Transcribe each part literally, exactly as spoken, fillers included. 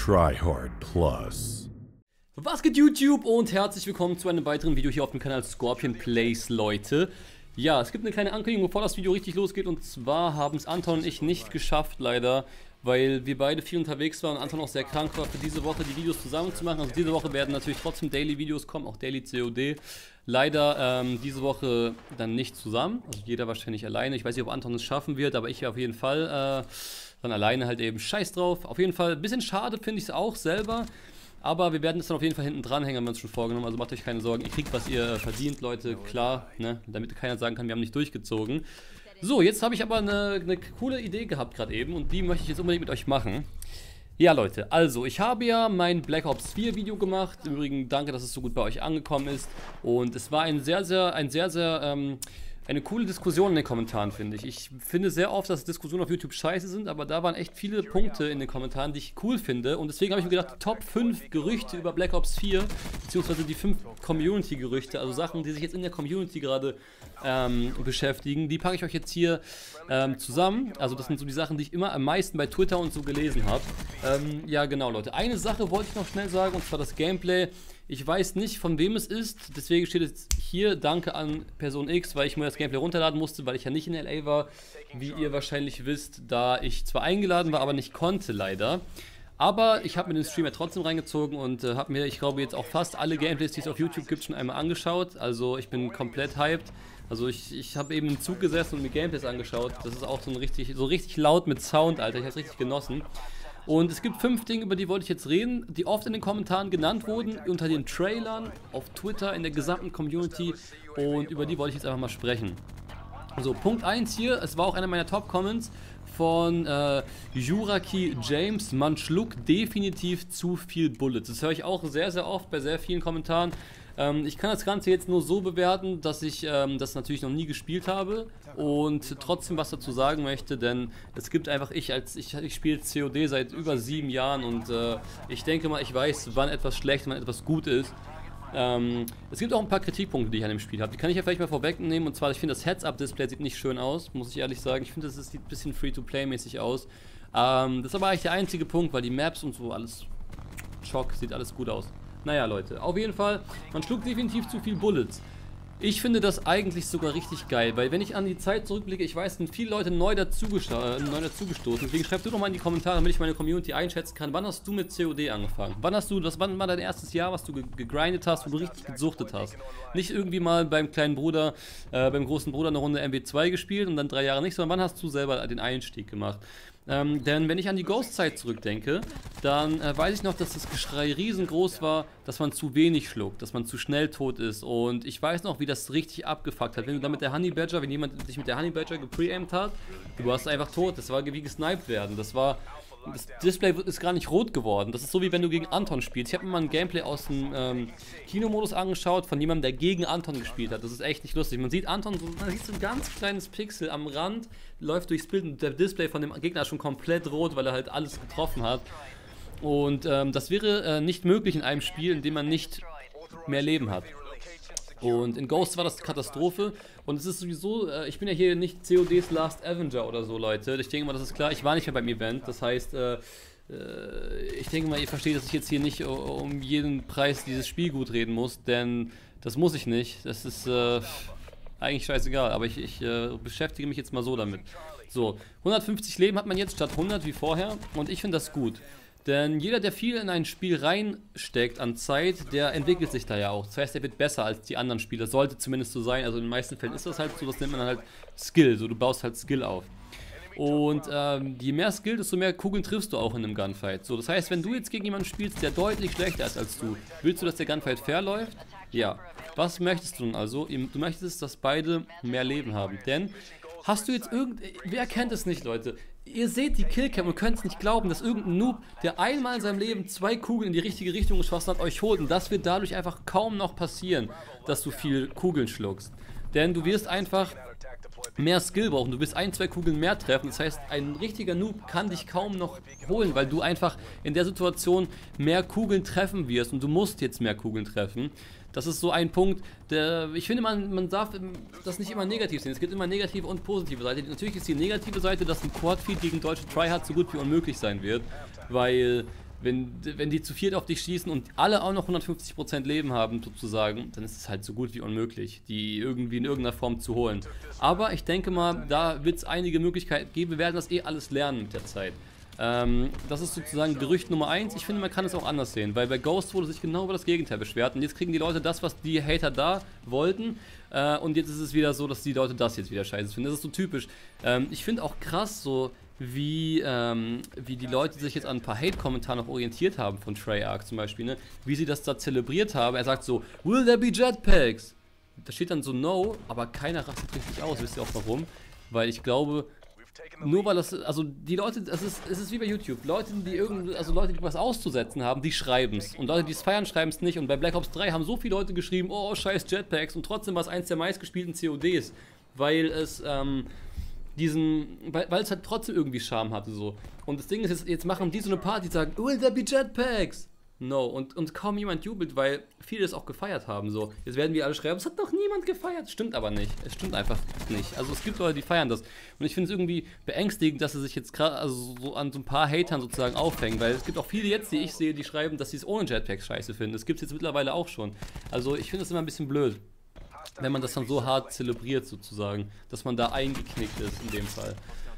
Tryhard Plus. Was geht YouTube und herzlich willkommen zu einem weiteren Video hier auf dem Kanal Scorpion Plays, Leute. Ja, es gibt eine kleine Ankündigung, bevor das Video richtig losgeht, und zwar haben es Anton und ich nicht geschafft, leider, weil wir beide viel unterwegs waren und Anton auch sehr krank war, für diese Woche die Videos zusammen zu machen. Also diese Woche werden natürlich trotzdem Daily-Videos kommen, auch Daily C O D. Leider ähm, diese Woche dann nicht zusammen, also jeder wahrscheinlich alleine. Ich weiß nicht, ob Anton es schaffen wird, aber ich auf jeden Fall äh, dann alleine halt eben. Scheiß drauf. Auf jeden Fall ein bisschen schade finde ich es auch selber. Aber wir werden es dann auf jeden Fall hinten dranhängen, haben wir uns schon vorgenommen. Also macht euch keine Sorgen. Ihr kriegt, was ihr verdient, Leute. Klar, ne? Damit keiner sagen kann, wir haben nicht durchgezogen. So, jetzt habe ich aber eine, eine coole Idee gehabt gerade eben. Und die möchte ich jetzt unbedingt mit euch machen. Ja, Leute, also ich habe ja mein Black Ops vier Video gemacht. Im Übrigen danke, dass es so gut bei euch angekommen ist. Und es war ein sehr, sehr, ein sehr, sehr... Ähm, eine coole Diskussion in den Kommentaren, finde ich. Ich finde sehr oft, dass Diskussionen auf YouTube scheiße sind, aber da waren echt viele Punkte in den Kommentaren, die ich cool finde. Und deswegen habe ich mir gedacht, Top fünf Gerüchte über Black Ops vier, beziehungsweise die fünf Community-Gerüchte, also Sachen, die sich jetzt in der Community gerade ähm, beschäftigen, die packe ich euch jetzt hier ähm, zusammen. Also das sind so die Sachen, die ich immer am meisten bei Twitter und so gelesen habe. Ähm, ja, genau, Leute. Eine Sache wollte ich noch schnell sagen, und zwar das Gameplay. Ich weiß nicht, von wem es ist, deswegen steht es hier, danke an Person X, weil ich mir das Gameplay runterladen musste, weil ich ja nicht in L A war, wie ihr wahrscheinlich wisst, da ich zwar eingeladen war, aber nicht konnte leider. Aber ich habe mir den Stream ja trotzdem reingezogen und äh, habe mir, ich glaube, jetzt auch fast alle Gameplays, die es auf YouTube gibt, schon einmal angeschaut. Also ich bin komplett hyped. Also ich, ich habe eben im Zug gesessen und mir Gameplays angeschaut. Das ist auch so ein richtig, so richtig laut mit Sound, Alter. Ich habe es richtig genossen. Und es gibt fünf Dinge, über die wollte ich jetzt reden, die oft in den Kommentaren genannt wurden, unter den Trailern, auf Twitter, in der gesamten Community, und über die wollte ich jetzt einfach mal sprechen. Also Punkt eins hier, es war auch einer meiner Top-Comments von äh, Juraki James: Man schluckt definitiv zu viel Bullets. Das höre ich auch sehr, sehr oft bei sehr vielen Kommentaren. Ähm, ich kann das Ganze jetzt nur so bewerten, dass ich ähm, das natürlich noch nie gespielt habe und trotzdem was dazu sagen möchte, denn es gibt einfach, ich als ich, ich spiele C O D seit über sieben Jahren und äh, ich denke mal, ich weiß, wann etwas schlecht, wann etwas gut ist. Ähm, es gibt auch ein paar Kritikpunkte, die ich an dem Spiel habe. Die kann ich ja vielleicht mal vorwegnehmen, und zwar, ich finde, das Heads-Up-Display sieht nicht schön aus, muss ich ehrlich sagen. Ich finde, das sieht ein bisschen Free-to-Play-mäßig aus. Ähm, das ist aber eigentlich der einzige Punkt, weil die Maps und so alles, Schock, sieht alles gut aus. Naja, Leute, auf jeden Fall, man schluckt definitiv zu viel Bullets. Ich finde das eigentlich sogar richtig geil, weil wenn ich an die Zeit zurückblicke, ich weiß, sind viele Leute neu, dazugesto äh, neu dazugestoßen. Deswegen schreib du doch mal in die Kommentare, damit ich meine Community einschätzen kann. Wann hast du mit C O D angefangen? Wann hast du, das wann war dein erstes Jahr, was du ge gegrindet hast, wo du richtig gesuchtet hast? Nicht irgendwie mal beim kleinen Bruder, äh, beim großen Bruder eine Runde M W zwei gespielt und dann drei Jahre nicht, sondern wann hast du selber den Einstieg gemacht? Ähm, denn wenn ich an die Ghost-Zeit zurückdenke, dann äh, weiß ich noch, dass das Geschrei riesengroß war, dass man zu wenig schluckt, dass man zu schnell tot ist, und ich weiß noch, wie das richtig abgefuckt hat. Wenn du da mit der Honey Badger, wenn jemand dich mit der Honey Badger gepreamt hat, du warst einfach tot, das war wie gesniped werden, das war... Das Display ist gar nicht rot geworden. Das ist so, wie wenn du gegen Anton spielst. Ich habe mir mal ein Gameplay aus dem ähm, Kinomodus angeschaut von jemandem, der gegen Anton gespielt hat. Das ist echt nicht lustig. Man sieht Anton, so, man sieht so ein ganz kleines Pixel am Rand, läuft durchs Bild, und der Display von dem Gegner ist schon komplett rot, weil er halt alles getroffen hat. Und ähm, das wäre äh, nicht möglich in einem Spiel, in dem man nicht mehr Leben hat. Und in Ghost war das Katastrophe, und es ist sowieso, äh, ich bin ja hier nicht C O Ds Last Avenger oder so, Leute. Ich denke mal, das ist klar, ich war nicht mehr beim Event, das heißt, äh, äh, ich denke mal, ihr versteht, dass ich jetzt hier nicht um jeden Preis dieses Spiel gut reden muss, denn das muss ich nicht, das ist äh, eigentlich scheißegal, aber ich, ich äh, beschäftige mich jetzt mal so damit. So, hundertfünfzig Leben hat man jetzt statt hundert wie vorher, und ich finde das gut. Denn jeder, der viel in ein Spiel reinsteckt an Zeit, der entwickelt sich da ja auch. Das heißt, der wird besser als die anderen Spieler. Sollte zumindest so sein. Also in den meisten Fällen ist das halt so, das nennt man halt Skill. So, du baust halt Skill auf. Und ähm, je mehr Skill, desto mehr Kugeln triffst du auch in einem Gunfight. So, das heißt, wenn du jetzt gegen jemanden spielst, der deutlich schlechter ist als du, willst du, dass der Gunfight fair läuft? Ja. Was möchtest du nun also? Du möchtest, dass beide mehr Leben haben. Denn hast du jetzt irgend... Wer kennt es nicht, Leute? Ihr seht die Killcam und könnt es nicht glauben, dass irgendein Noob, der einmal in seinem Leben zwei Kugeln in die richtige Richtung geschossen hat, euch holt. Und das wird dadurch einfach kaum noch passieren, dass du viel Kugeln schluckst. Denn du wirst einfach mehr Skill brauchen. Du wirst ein, zwei Kugeln mehr treffen. Das heißt, ein richtiger Noob kann dich kaum noch holen, weil du einfach in der Situation mehr Kugeln treffen wirst. Und du musst jetzt mehr Kugeln treffen. Das ist so ein Punkt, der, ich finde, man, man darf das nicht immer negativ sehen. Es gibt immer negative und positive Seite. Natürlich ist die negative Seite, dass ein Quad-Feed gegen deutsche Tryhards so gut wie unmöglich sein wird, weil wenn, wenn die zu viert auf dich schießen und alle auch noch hundertfünfzig Prozent Leben haben, sozusagen, dann ist es halt so gut wie unmöglich, die irgendwie in irgendeiner Form zu holen. Aber ich denke mal, da wird es einige Möglichkeiten geben. Wir werden das eh alles lernen mit der Zeit. Ähm, das ist sozusagen Gerücht Nummer eins. Ich finde, man kann es auch anders sehen, weil bei Ghost wurde sich genau über das Gegenteil beschwert. Und jetzt kriegen die Leute das, was die Hater da wollten. Äh, und jetzt ist es wieder so, dass die Leute das jetzt wieder scheiße finden. Das ist so typisch. Ähm, ich finde auch krass, so wie, ähm, wie die Leute sich jetzt an ein paar Hate-Kommentare noch orientiert haben von Treyarch zum Beispiel, ne? Wie sie das da zelebriert haben. Er sagt so, will there be Jetpacks? Da steht dann so no, aber keiner rastet richtig aus. Wisst ihr auch warum? Weil ich glaube, nur weil das, also die Leute, es ist, es ist wie bei YouTube, Leute, die irgendwie, also Leute, die was auszusetzen haben, die schreiben es. Und Leute, die es feiern, schreiben es nicht. Und bei Black Ops drei haben so viele Leute geschrieben, oh, scheiß Jetpacks. Und trotzdem war es eins der meistgespielten C O Ds, weil es, ähm, diesen, weil, weil es halt trotzdem irgendwie Charme hatte, so. Und das Ding ist, jetzt, jetzt machen die so eine Party, die sagen, will there be Jetpacks? No, und, und kaum jemand jubelt, weil viele es auch gefeiert haben, so. Jetzt werden wir alle schreiben, es hat doch niemand gefeiert. Stimmt aber nicht, es stimmt einfach nicht. Also es gibt Leute, die feiern das. Und ich finde es irgendwie beängstigend, dass sie sich jetzt gerade also so an so ein paar Hatern sozusagen aufhängen, weil es gibt auch viele jetzt, die ich sehe, die schreiben, dass sie es ohne Jetpacks scheiße finden. Das gibt es jetzt mittlerweile auch schon. Also ich finde es immer ein bisschen blöd, wenn man das dann so hart zelebriert sozusagen, dass man da eingeknickt ist in dem Fall.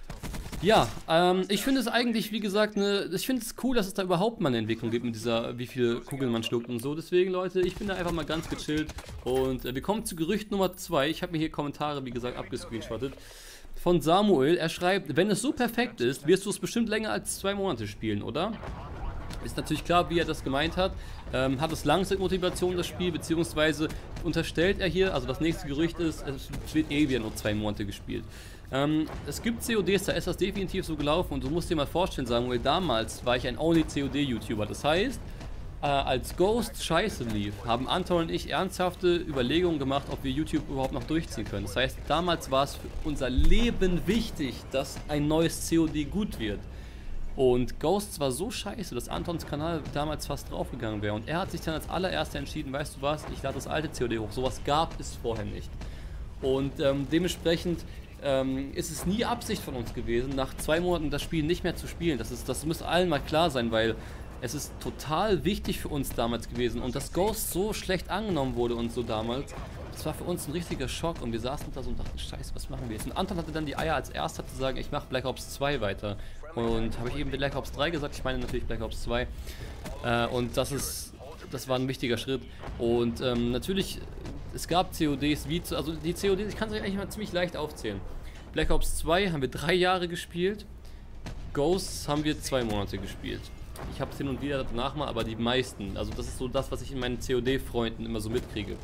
Ja, ähm, ich finde es eigentlich, wie gesagt, ne, ich finde es cool, dass es da überhaupt mal eine Entwicklung gibt mit dieser, wie viele Kugeln man schluckt und so. Deswegen, Leute, ich bin da einfach mal ganz gechillt. Und äh, wir kommen zu Gerücht Nummer zwei. Ich habe mir hier Kommentare, wie gesagt, abgescreenshottet. Von Samuel. Er schreibt, wenn es so perfekt ist, wirst du es bestimmt länger als zwei Monate spielen, oder? Ist natürlich klar, wie er das gemeint hat. Ähm, hat es Langzeitmotivation, das Spiel, beziehungsweise unterstellt er hier, also das nächste Gerücht ist, es wird eh wieder nur zwei Monate gespielt. Ähm, es gibt C O Ds, da ist das definitiv so gelaufen und du musst dir mal vorstellen, Samuel, damals war ich ein Only-C O D-YouTuber. Das heißt, äh, als Ghost scheiße lief, haben Anton und ich ernsthafte Überlegungen gemacht, ob wir YouTube überhaupt noch durchziehen können. Das heißt, damals war es für unser Leben wichtig, dass ein neues C O D gut wird. Und Ghosts war so scheiße, dass Antons Kanal damals fast draufgegangen wäre. Und er hat sich dann als allererster entschieden, weißt du was, ich lade das alte C O D hoch. Sowas gab es vorher nicht. Und ähm, dementsprechend ähm, ist es nie Absicht von uns gewesen, nach zwei Monaten das Spiel nicht mehr zu spielen. Das, ist, das muss allen mal klar sein, weil es ist total wichtig für uns damals gewesen. Und dass Ghost so schlecht angenommen wurde und so damals, das war für uns ein richtiger Schock. Und wir saßen da so und dachten, scheiße, was machen wir jetzt? Und Anton hatte dann die Eier als erster zu sagen, ich mache Black Ops zwei weiter. Und habe ich eben Black Ops drei gesagt, ich meine natürlich Black Ops zwei. Äh, und das ist, das war ein wichtiger Schritt. Und ähm, natürlich, es gab C O Ds, wie zu, also die C O Ds, ich kann es euch eigentlich mal ziemlich leicht aufzählen. Black Ops zwei haben wir drei Jahre gespielt, Ghosts haben wir zwei Monate gespielt. Ich habe es hin und wieder danach mal, aber die meisten, also das ist so das, was ich in meinen C O D-Freunden immer so mitkriege.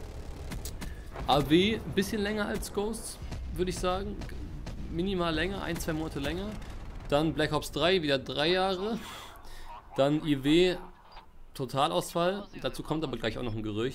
A W ein bisschen länger als Ghosts, würde ich sagen, minimal länger, ein, zwei Monate länger. Dann Black Ops drei, wieder drei Jahre. Dann I W, Totalausfall. Dazu kommt aber gleich auch noch ein Gerücht.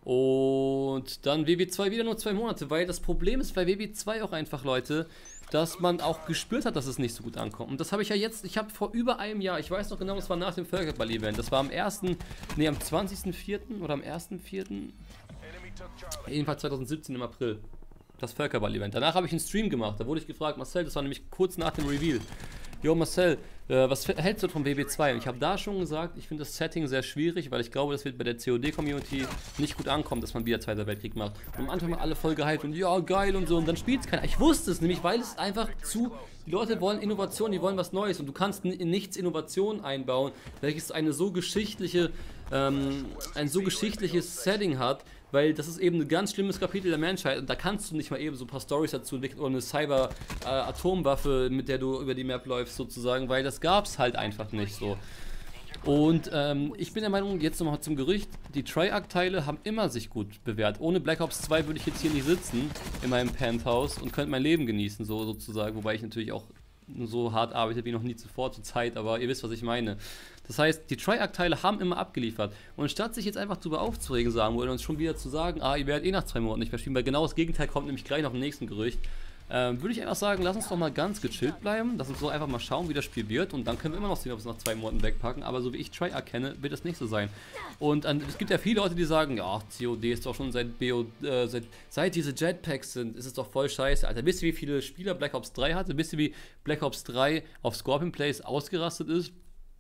Und dann W W zwei wieder nur zwei Monate, weil das Problem ist bei W W zwei auch einfach, Leute, dass man auch gespürt hat, dass es nicht so gut ankommt. Und das habe ich ja jetzt, ich habe vor über einem Jahr, ich weiß noch genau, das war nach dem Völkerball-Event. Das war am ersten, nee, am zwanzigsten vierten oder am ersten vierten Jedenfalls zwanzig siebzehn im April. Das Völkerball-Event. Danach habe ich einen Stream gemacht, da wurde ich gefragt, Marcel, das war nämlich kurz nach dem Reveal. Jo Marcel, äh, was hältst du von W W zwei? Und ich habe da schon gesagt, ich finde das Setting sehr schwierig, weil ich glaube, das wird bei der C O D-Community nicht gut ankommen, dass man wieder Zweiter Weltkrieg macht. Und am Anfang mal alle voll gehypt und ja, geil und so, und dann spielt es keiner. Ich wusste es nämlich, weil es einfach zu... Die Leute wollen Innovation, die wollen was Neues und du kannst in nichts Innovation einbauen, welches eine so geschichtliche, ähm, ein so geschichtliches Setting hat, weil das ist eben ein ganz schlimmes Kapitel der Menschheit und da kannst du nicht mal eben so ein paar Storys dazu entwickeln oder eine Cyber-Atomwaffe, äh, mit der du über die Map läufst sozusagen, weil das gab es halt einfach nicht so. Und ähm, ich bin der Meinung, jetzt nochmal zum Gerücht, die Treyarch-Teile haben immer sich gut bewährt. Ohne Black Ops zwei würde ich jetzt hier nicht sitzen, in meinem Penthouse und könnte mein Leben genießen, so sozusagen. Wobei ich natürlich auch so hart arbeite wie noch nie zuvor zur Zeit, aber ihr wisst, was ich meine. Das heißt, die Treyarch-Teile haben immer abgeliefert. Und statt sich jetzt einfach darüber aufzuregen, sagen wollen, und schon wieder zu sagen, ah, ihr werdet eh nach zwei Monaten nicht mehr spielen, weil genau das Gegenteil kommt nämlich gleich noch im nächsten Gerücht, Ähm, würde ich einfach sagen, lass uns doch mal ganz gechillt bleiben, lass uns so einfach mal schauen, wie das Spiel wird und dann können wir immer noch sehen, ob wir es nach zwei Monaten wegpacken, aber so wie ich Treyarch kenne, wird es nicht so sein. Und an, es gibt ja viele Leute, die sagen, ja, C O D ist doch schon seit, B O, äh, seit, seit diese Jetpacks sind, ist es doch voll scheiße. Alter, wisst ihr, wie viele Spieler Black Ops drei hatte? Wisst ihr, wie Black Ops drei auf Scorpion Plays ausgerastet ist?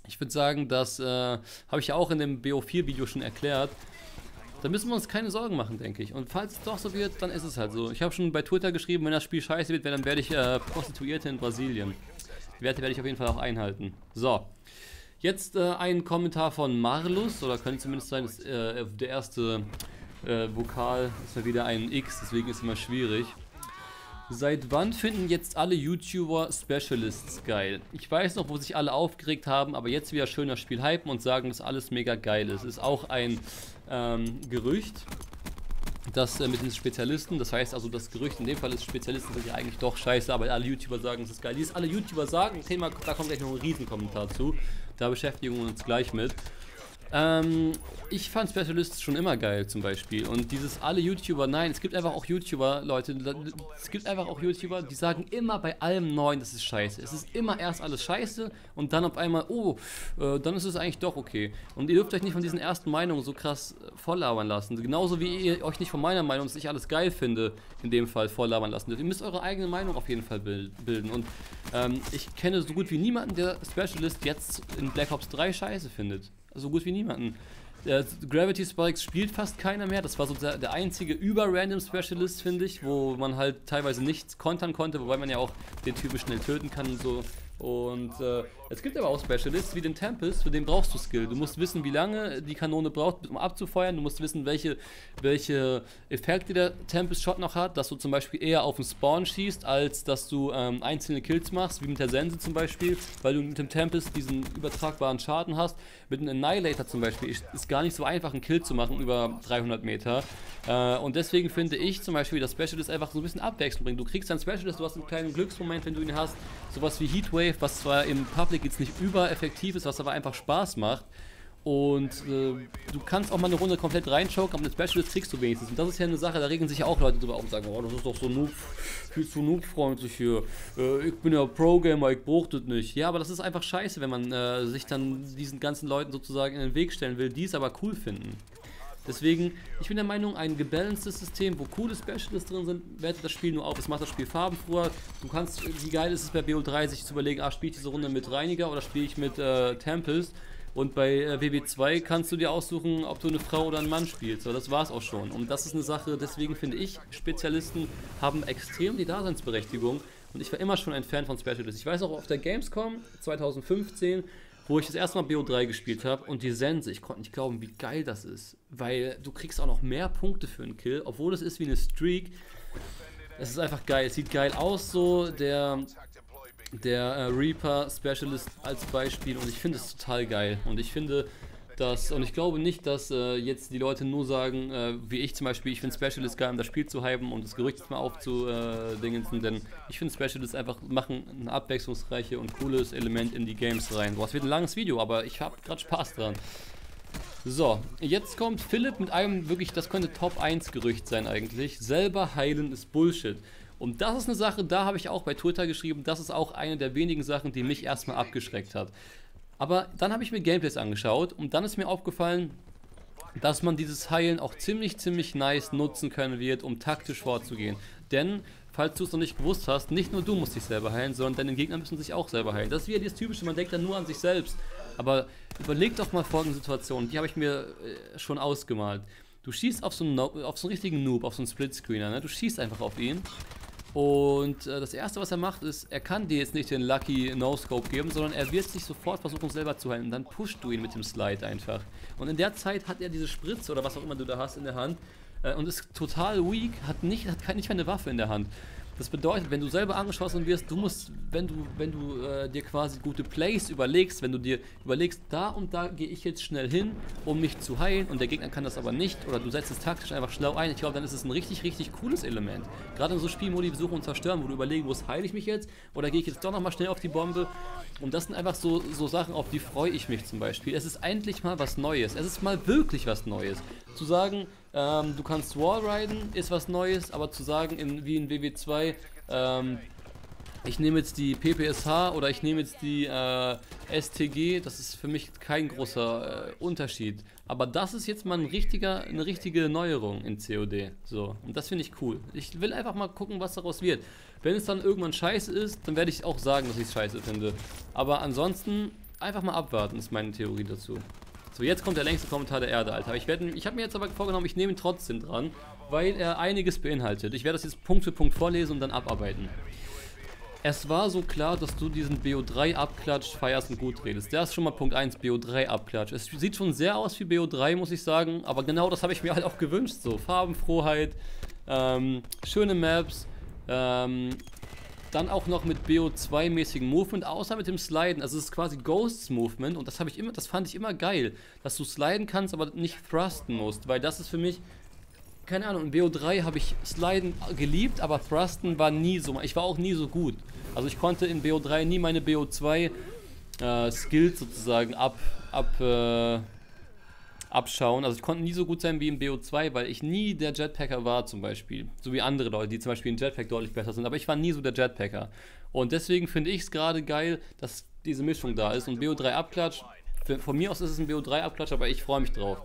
Ich würde sagen, das äh, habe ich ja auch in dem B O vier Video schon erklärt. Da müssen wir uns keine Sorgen machen, denke ich. Und falls es doch so wird, dann ist es halt so. Ich habe schon bei Twitter geschrieben, wenn das Spiel scheiße wird, dann werde ich äh, Prostituierte in Brasilien. Die Werte werde ich auf jeden Fall auch einhalten. So. Jetzt äh, ein Kommentar von Marlus, oder könnte zumindest sein, dass, äh, der erste äh, Vokal ist mal wieder ein X, deswegen ist es immer schwierig. Seit wann finden jetzt alle YouTuber Specialists geil? Ich weiß noch, wo sich alle aufgeregt haben, aber jetzt wieder schön das Spiel hypen und sagen, dass alles mega geil ist. Ist auch ein ähm, Gerücht, das äh, mit den Spezialisten, das heißt also das Gerücht in dem Fall ist, Spezialisten sind ja eigentlich doch scheiße, aber alle YouTuber sagen, es ist geil. Dieses alle YouTuber sagen, Thema, da kommt gleich noch ein Riesenkommentar zu, da beschäftigen wir uns gleich mit. Ähm, ich fand Specialists schon immer geil zum Beispiel und dieses alle YouTuber, nein, es gibt einfach auch YouTuber, Leute, es gibt einfach auch YouTuber, die sagen immer bei allem Neuen, das ist scheiße. Es ist immer erst alles scheiße und dann auf einmal, oh, äh, dann ist es eigentlich doch okay. Und ihr dürft euch nicht von diesen ersten Meinungen so krass volllabern lassen. Genauso wie ihr euch nicht von meiner Meinung, dass ich alles geil finde, in dem Fall volllabern lassen dürft. Ihr müsst eure eigene Meinung auf jeden Fall bilden und ähm, ich kenne so gut wie niemanden, der Specialist jetzt in Black Ops drei scheiße findet. So gut wie niemanden. Der Gravity Spikes spielt fast keiner mehr. Das war so der, der einzige über-random Specialist, finde ich, wo man halt teilweise nichts kontern konnte, wobei man ja auch den Typen schnell töten kann und so. Und äh, es gibt aber auch Specialists wie den Tempest, für den brauchst du Skill. Du musst wissen, wie lange die Kanone braucht, um abzufeuern. Du musst wissen, welche, welche Effekte der Tempest Shot noch hat, dass du zum Beispiel eher auf den Spawn schießt, als dass du ähm, einzelne Kills machst, wie mit der Sense zum Beispiel, weil du mit dem Tempest diesen übertragbaren Schaden hast. Mit einem Annihilator zum Beispiel ist es gar nicht so einfach, einen Kill zu machen über dreihundert Meter. Äh, und deswegen finde ich zum Beispiel, dass Specialist einfach so ein bisschen Abwechslung bringt. Du kriegst einen Specialist, du hast einen kleinen Glücksmoment, wenn du ihn hast. Sowas wie Heatwave, was zwar im Public jetzt nicht übereffektiv ist, was aber einfach Spaß macht. Und äh, du kannst auch mal eine Runde komplett reinchoken, aber mit Specialist kriegst du wenigstens. Und das ist ja eine Sache, da regen sich ja auch Leute drüber auf und sagen, oh, das ist doch so noob, viel zu noob-freundlich hier. Äh, ich bin ja Pro-Gamer, ich brauch das nicht. Ja, aber das ist einfach scheiße, wenn man äh, sich dann diesen ganzen Leuten sozusagen in den Weg stellen will, die es aber cool finden. Deswegen, ich bin der Meinung, ein gebalancedes System, wo coole Specialists drin sind, wertet das Spiel nur auf. Es macht das Spiel farbenfroher. Du kannst, wie geil ist es bei B O drei, sich zu überlegen, ah, spiele ich diese Runde mit Reiniger oder spiele ich mit äh, Tempest. Und bei äh, W W zwei kannst du dir aussuchen, ob du eine Frau oder einen Mann spielst. So, das war's auch schon. Und das ist eine Sache, deswegen finde ich, Spezialisten haben extrem die Daseinsberechtigung. Und ich war immer schon ein Fan von Specialists. Ich weiß auch, auf der Gamescom zwanzig fünfzehn, wo ich das erste Mal B O drei gespielt habe und die Sense, ich konnte nicht glauben, wie geil das ist. Weil du kriegst auch noch mehr Punkte für einen Kill, obwohl es ist wie eine Streak. Es ist einfach geil, es sieht geil aus so, der, der äh, Reaper Specialist als Beispiel und ich finde es total geil. Und ich finde, dass, und ich glaube nicht, dass äh, jetzt die Leute nur sagen, äh, wie ich zum Beispiel, ich finde Specialist geil, um das Spiel zu hypen und das Gerücht jetzt mal aufzudingensen, denn ich finde Specialist einfach machen ein abwechslungsreiches und cooles Element in die Games rein. Boah, es wird ein langes Video, aber ich habe gerade Spaß dran. So, jetzt kommt Philipp mit einem wirklich, das könnte Top eins Gerücht sein eigentlich, selber heilen ist Bullshit. Und das ist eine Sache, da habe ich auch bei Twitter geschrieben, das ist auch eine der wenigen Sachen, die mich erstmal abgeschreckt hat. Aber dann habe ich mir Gameplays angeschaut und dann ist mir aufgefallen, dass man dieses Heilen auch ziemlich, ziemlich nice nutzen können wird, um taktisch vorzugehen. Denn, falls du es noch nicht gewusst hast, nicht nur du musst dich selber heilen, sondern deine Gegner müssen sich auch selber heilen. Das ist wieder das Typische, man denkt dann nur an sich selbst. Aber überleg doch mal folgende Situation, die habe ich mir äh, schon ausgemalt. Du schießt auf so einen, no auf so einen richtigen Noob, auf so einen Splitscreener, ne? Du schießt einfach auf ihn. Und äh, das erste, was er macht, ist, er kann dir jetzt nicht den Lucky No-Scope geben, sondern er wird sich sofort versuchen, selber zu heilen. Und dann pusht du ihn mit dem Slide einfach. Und in der Zeit hat er diese Spritze oder was auch immer du da hast in der Hand äh, und ist total weak, hat nicht, hat nicht mehr eine Waffe in der Hand. Das bedeutet, wenn du selber angeschossen wirst, du musst, wenn du, wenn du äh, dir quasi gute Plays überlegst, wenn du dir überlegst, da und da gehe ich jetzt schnell hin, um mich zu heilen und der Gegner kann das aber nicht oder du setzt es taktisch einfach schlau ein, ich glaube, dann ist es ein richtig, richtig cooles Element. Gerade in so Spielmodi Besuchen und Zerstören, wo du überlegen musst, heile ich mich jetzt oder gehe ich jetzt doch nochmal schnell auf die Bombe. Und das sind einfach so, so Sachen, auf die freue ich mich zum Beispiel. Es ist endlich mal was Neues, es ist mal wirklich was Neues. Zu sagen, ähm, du kannst Wallriden, ist was Neues, aber zu sagen, in, wie in W W zwei, ähm, ich nehme jetzt die P P S H oder ich nehme jetzt die äh, S T G, das ist für mich kein großer äh, Unterschied. Aber das ist jetzt mal ein richtiger, eine richtige Neuerung in C O D. So, und das finde ich cool. Ich will einfach mal gucken, was daraus wird. Wenn es dann irgendwann scheiße ist, dann werde ich auch sagen, dass ich es scheiße finde. Aber ansonsten einfach mal abwarten, ist meine Theorie dazu. So, jetzt kommt der längste Kommentar der Erde, Alter. Ich, ich habe mir jetzt aber vorgenommen, ich nehme ihn trotzdem dran, weil er einiges beinhaltet. Ich werde das jetzt Punkt für Punkt vorlesen und dann abarbeiten. Es war so klar, dass du diesen B O drei Abklatsch feierst und gut redest. Der ist schon mal Punkt eins, B O drei Abklatsch. Es sieht schon sehr aus wie B O drei, muss ich sagen, aber genau das habe ich mir halt auch gewünscht. So, Farbenfroheit, ähm, schöne Maps, ähm, dann auch noch mit B O zwei mäßigen Movement, außer mit dem Sliden. Also es ist quasi Ghosts Movement und das habe ich immer, das fand ich immer geil, dass du sliden kannst, aber nicht thrusten musst, weil das ist für mich, keine Ahnung, in B O drei habe ich Sliden geliebt, aber Thrusten war nie so, ich war auch nie so gut. Also ich konnte in B O drei nie meine B O zwei äh, Skills sozusagen ab, ab, äh, abschauen. Also ich konnte nie so gut sein wie in B O zwei, weil ich nie der Jetpacker war zum Beispiel. So wie andere Leute, die zum Beispiel in Jetpack deutlich besser sind. Aber ich war nie so der Jetpacker. Und deswegen finde ich es gerade geil, dass diese Mischung da ist. Und B O drei Abklatsch, von mir aus ist es ein B O drei Abklatsch, aber ich freue mich drauf.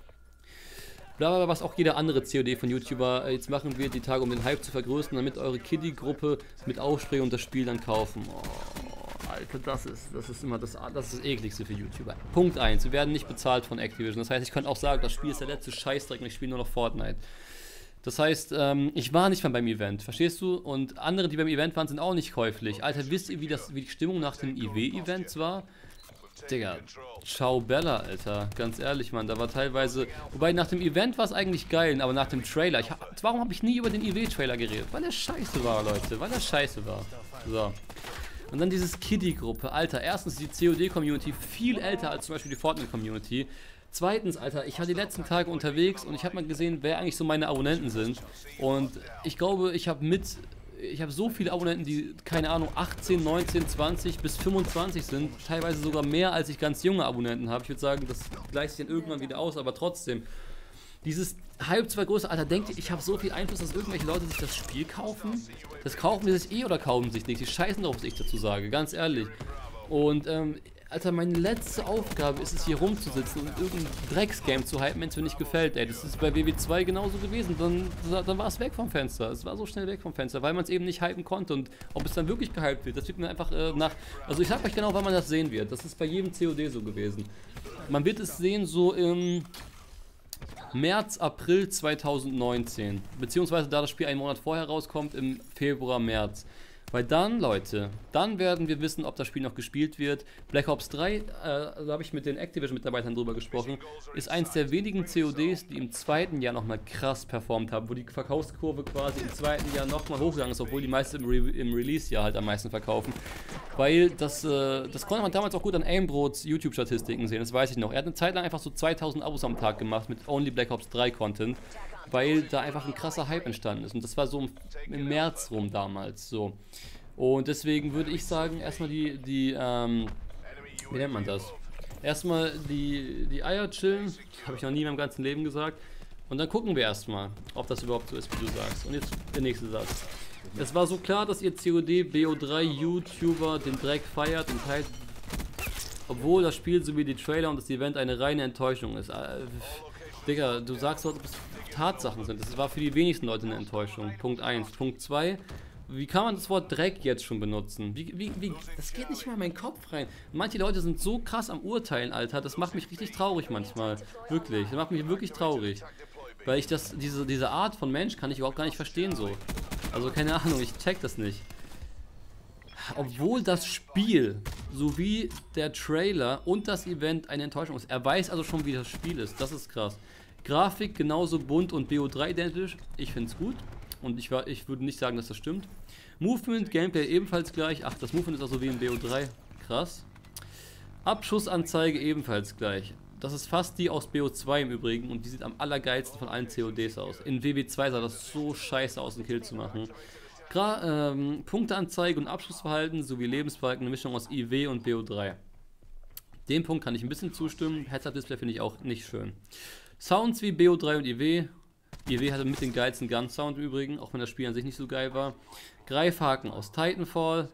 Blablabla, was auch jeder andere C O D von YouTuber jetzt machen wird, die Tage, um den Hype zu vergrößern, damit eure Kiddie-Gruppe mit Aufspray und das Spiel dann kaufen. Oh, Alter, das ist, das ist immer das, das, ist das ekligste für YouTuber. Punkt eins, wir werden nicht bezahlt von Activision. Das heißt, ich könnte auch sagen, das Spiel ist der letzte Scheißdreck und ich spiele nur noch Fortnite. Das heißt, ähm, ich war nicht mal beim Event, verstehst du? Und andere, die beim Event waren, sind auch nicht käuflich. Alter, wisst ihr, wie, das, wie die Stimmung nach dem I W-Event war? Digga, ciao Bella, Alter, ganz ehrlich, Mann, da war teilweise, wobei nach dem Event war es eigentlich geil, aber nach dem Trailer, ich, warum habe ich nie über den I W-Trailer geredet? Weil er scheiße war, Leute, weil er scheiße war. So. Und dann dieses Kiddie-Gruppe, Alter, erstens die C O D-Community viel älter als zum Beispiel die Fortnite-Community. Zweitens, Alter, ich war die letzten Tage unterwegs und ich habe mal gesehen, wer eigentlich so meine Abonnenten sind. Und ich glaube, ich habe mit... Ich habe so viele Abonnenten, die, keine Ahnung, achtzehn, neunzehn, zwanzig bis fünfundzwanzig sind. Teilweise sogar mehr, als ich ganz junge Abonnenten habe. Ich würde sagen, das gleicht sich dann irgendwann wieder aus, aber trotzdem. Dieses halb zwei größer, Alter, denkt ihr, ich habe so viel Einfluss, dass irgendwelche Leute sich das Spiel kaufen? Das kaufen die sich eh oder kaufen sich nicht. Die scheißen drauf, was ich dazu sage, ganz ehrlich. Und, ähm, Alter, meine letzte Aufgabe ist es, hier rumzusitzen und irgendein Drecksgame zu hypen, wenn es mir nicht gefällt, ey. Das ist bei W W zwei genauso gewesen. Dann, dann war es weg vom Fenster. Es war so schnell weg vom Fenster, weil man es eben nicht hypen konnte. Und ob es dann wirklich gehypt wird, das wird mir einfach äh, nach... Also ich sag euch genau, wann man das sehen wird. Das ist bei jedem C O D so gewesen. Man wird es sehen so im März, April zweitausendneunzehn. Beziehungsweise da das Spiel einen Monat vorher rauskommt, im Februar, März. Weil dann, Leute, dann werden wir wissen, ob das Spiel noch gespielt wird. Black Ops drei, äh, da habe ich mit den Activision-Mitarbeitern drüber gesprochen, ist eins der wenigen C O Ds, die im zweiten Jahr nochmal krass performt haben, wo die Verkaufskurve quasi im zweiten Jahr nochmal hochgegangen ist, obwohl die meisten im, Re im Release-Jahr halt am meisten verkaufen. Weil das, äh, das konnte man damals auch gut an Aimbrots YouTube-Statistiken sehen, das weiß ich noch. Er hat eine Zeit lang einfach so zweitausend Abos am Tag gemacht mit Only Black Ops drei Content, weil da einfach ein krasser Hype entstanden ist. Und das war so im März rum damals, so. Und deswegen würde ich sagen, erstmal die, die, ähm, wie nennt man das? Erstmal die, die Eier chillen, habe ich noch nie in meinem ganzen Leben gesagt. Und dann gucken wir erstmal, ob das überhaupt so ist, wie du sagst. Und jetzt der nächste Satz. Es war so klar, dass ihr C O D, B O drei YouTuber den Dreck feiert und teilt, obwohl das Spiel sowie die Trailer und das Event eine reine Enttäuschung ist. Äh, Digga, du sagst doch, dass es Tatsachen sind. Das war für die wenigsten Leute eine Enttäuschung. Punkt eins. Punkt zwei. Wie kann man das Wort Dreck jetzt schon benutzen? Wie, wie, wie, das geht nicht mal in meinen Kopf rein. Manche Leute sind so krass am Urteilen, Alter. Das macht mich richtig traurig manchmal. Wirklich. Das macht mich wirklich traurig. Weil ich das, diese, diese Art von Mensch kann ich überhaupt gar nicht verstehen so. Also keine Ahnung, ich check das nicht. Obwohl das Spiel sowie der Trailer und das Event eine Enttäuschung ist. Er weiß also schon, wie das Spiel ist. Das ist krass. Grafik genauso bunt und B O drei identisch. Ich finde es gut. Und ich, war, ich würde nicht sagen, dass das stimmt. Movement, Gameplay ebenfalls gleich. Ach, das Movement ist auch so wie in B O drei. Krass. Abschussanzeige ebenfalls gleich. Das ist fast die aus B O zwei im Übrigen. Und die sieht am allergeilsten von allen C O Ds aus. In W W zwei sah das so scheiße aus, einen Kill zu machen. Gra ähm, Punkteanzeige und Abschussverhalten sowie Lebensbalken, eine Mischung aus I W und B O drei. Dem Punkt kann ich ein bisschen zustimmen. Heads-Up-Display finde ich auch nicht schön. Sounds wie B O drei und I W. I W hatte mit den geilsten Gun-Sound im Übrigen, auch wenn das Spiel an sich nicht so geil war. Greifhaken aus Titanfall.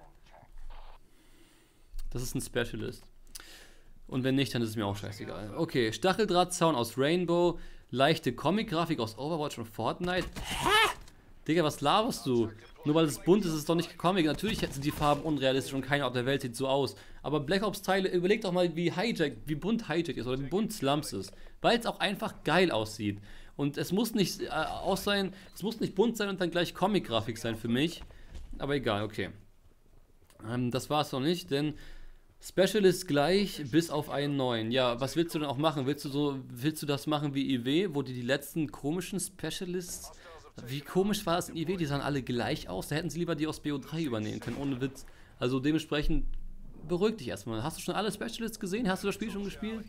Das ist ein Specialist. Und wenn nicht, dann ist es mir auch scheißegal. Okay, Stacheldrahtzaun aus Rainbow. Leichte Comic-Grafik aus Overwatch und Fortnite. Hä? Digga, was laberst du? Nur weil es bunt ist, ist es doch nicht Comic. Natürlich sind die Farben unrealistisch und keiner auf der Welt sieht so aus. Aber Black Ops Teile, überleg doch mal, wie Hijack, wie bunt Hijack ist oder wie bunt Slums ist. Weil es auch einfach geil aussieht. Und es muss nicht äh, aus sein, es muss nicht bunt sein und dann gleich Comic-Grafik sein für mich. Aber egal, okay. Ähm, das war es noch nicht, denn Specialist gleich bis auf einen neuen. Ja, was willst du denn auch machen? Willst du so, willst du das machen wie I W, wo die die letzten komischen Specialists, wie komisch war das in I W? Die sahen alle gleich aus. Da hätten sie lieber die aus B O drei übernehmen können, ohne Witz. Also dementsprechend beruhig dich erstmal. Hast du schon alle Specialists gesehen? Hast du das Spiel schon gespielt?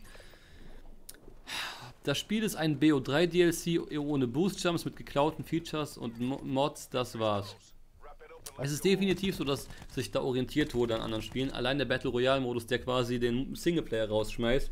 Das Spiel ist ein B O drei D L C ohne Boost Jumps mit geklauten Features und Mods, das war's. Es ist definitiv so, dass sich da orientiert wurde an anderen Spielen. Allein der Battle Royale Modus, der quasi den Singleplayer rausschmeißt.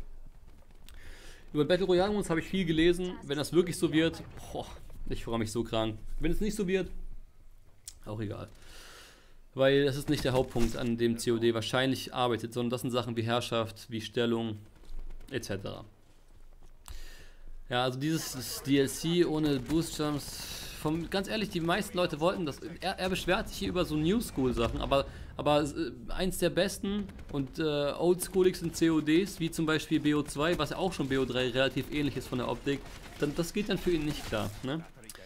Über Battle Royale Modus habe ich viel gelesen. Wenn das wirklich so wird, boah, ich freue mich so krank. Wenn es nicht so wird, auch egal. Weil das ist nicht der Hauptpunkt, an dem C O D wahrscheinlich arbeitet, sondern das sind Sachen wie Herrschaft, wie Stellung, et cetera. Ja, also dieses D L C ohne Boost Jumps, vom, ganz ehrlich, die meisten Leute wollten das. Er, er beschwert sich hier über so New School Sachen, aber, aber äh, eins der besten und äh, oldschooligsten C O Ds, wie zum Beispiel B O zwei, was ja auch schon B O drei relativ ähnlich ist von der Optik, dann, das geht dann für ihn nicht klar, ne?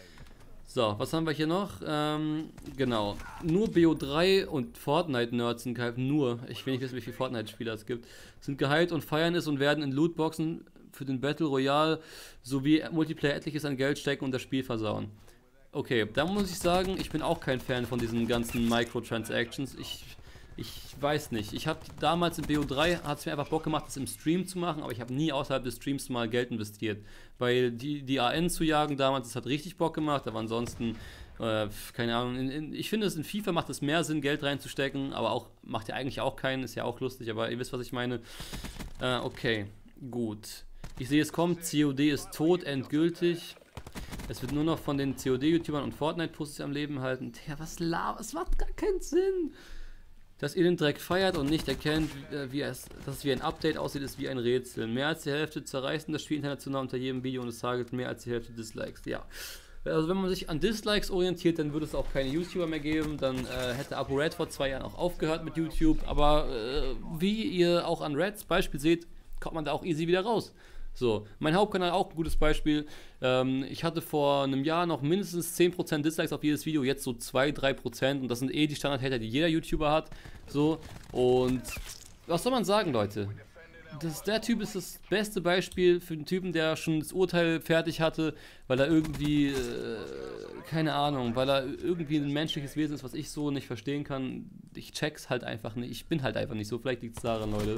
So, was haben wir hier noch? Ähm, genau, nur B O drei und Fortnite-Nerds sind geheilt, nur, ich will nicht wissen, wie viele Fortnite-Spieler es gibt, sind geheilt und feiern es und werden in Lootboxen für den Battle Royale sowie Multiplayer etliches an Geld stecken und das Spiel versauen. Okay, da muss ich sagen, ich bin auch kein Fan von diesen ganzen Microtransactions. Ich, ich weiß nicht. Ich habe damals in B O drei, hat es mir einfach Bock gemacht, das im Stream zu machen, aber ich habe nie außerhalb des Streams mal Geld investiert. Weil die, die A N zu jagen damals, das hat richtig Bock gemacht, aber ansonsten, äh, keine Ahnung, in, in, ich finde es in FIFA macht es mehr Sinn, Geld reinzustecken, aber auch macht ja eigentlich auch keinen, ist ja auch lustig, aber ihr wisst, was ich meine. Äh, okay, gut. Ich sehe, es kommt, C O D ist tot, endgültig. Es wird nur noch von den C O D-YouTubern und Fortnite-Pussys am Leben halten. Der, was laber, es macht gar keinen Sinn. Dass ihr den Dreck feiert und nicht erkennt, wie es, dass es wie ein Update aussieht, ist wie ein Rätsel. Mehr als die Hälfte zerreißen das Spiel international unter jedem Video und es target mehr als die Hälfte Dislikes. Ja. Also wenn man sich an Dislikes orientiert, dann würde es auch keine YouTuber mehr geben. Dann äh, hätte ApoRed vor zwei Jahren auch aufgehört mit YouTube. Aber äh, wie ihr auch an Reds Beispiel seht, kommt man da auch easy wieder raus. So, mein Hauptkanal auch ein gutes Beispiel. Ähm, ich hatte vor einem Jahr noch mindestens zehn Prozent Dislikes auf jedes Video, jetzt so zwei, drei Prozent und das sind eh die Standard-Hater, die jeder YouTuber hat. So, und was soll man sagen, Leute? Das, der Typ ist das beste Beispiel für einen Typen, der schon das Urteil fertig hatte, weil er irgendwie, äh, keine Ahnung, weil er irgendwie ein menschliches Wesen ist, was ich so nicht verstehen kann. Ich check's halt einfach nicht, ich bin halt einfach nicht so, vielleicht liegt es daran, Leute.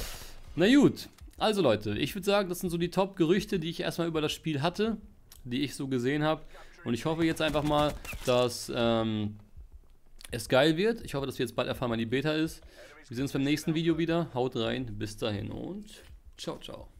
Na gut. Also Leute, ich würde sagen, das sind so die Top-Gerüchte, die ich erstmal über das Spiel hatte, die ich so gesehen habe. Und ich hoffe jetzt einfach mal, dass ähm, es geil wird. Ich hoffe, dass wir jetzt bald erfahren, wann die Beta ist. Wir sehen uns beim nächsten Video wieder. Haut rein, bis dahin und ciao, ciao.